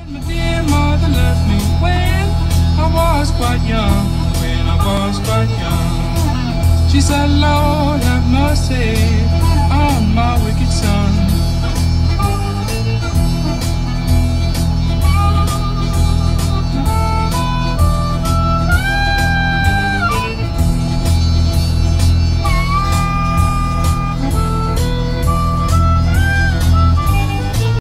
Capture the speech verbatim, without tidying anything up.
My dear mother left me when I was quite young, when I was quite young. She said, Lord have mercy on my wicked son.